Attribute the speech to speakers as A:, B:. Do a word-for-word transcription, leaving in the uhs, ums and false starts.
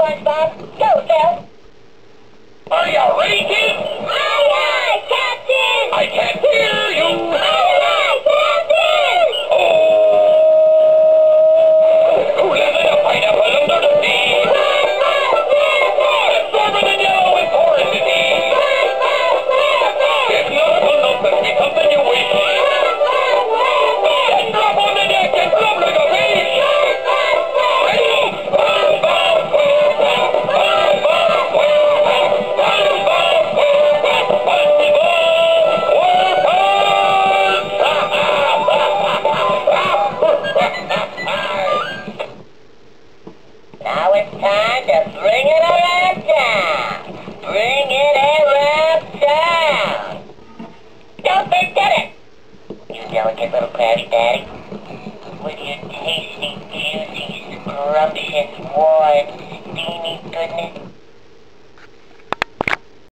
A: SpongeBob. Go, Phil.
B: Are you ready, kids?
A: Aye, aye, Captain.
B: I can't hear you.
A: Aye, aye, Captain.
B: Oh, who lives in a pineapple under the sea? It's warmer than yellow and porous is he. If nautical nonsense be something you wish, then drop on the deck and flop like a fish. Ready? SpongeBob SquarePants, SpongeBob SquarePants, SpongeBob SquarePants, SpongeBob SquarePants.
A: Now it's time to bring it around town. Bring it around town. Don't forget it. You delicate little Krabby Patty. With your tasty, juicy, scrumptious, warm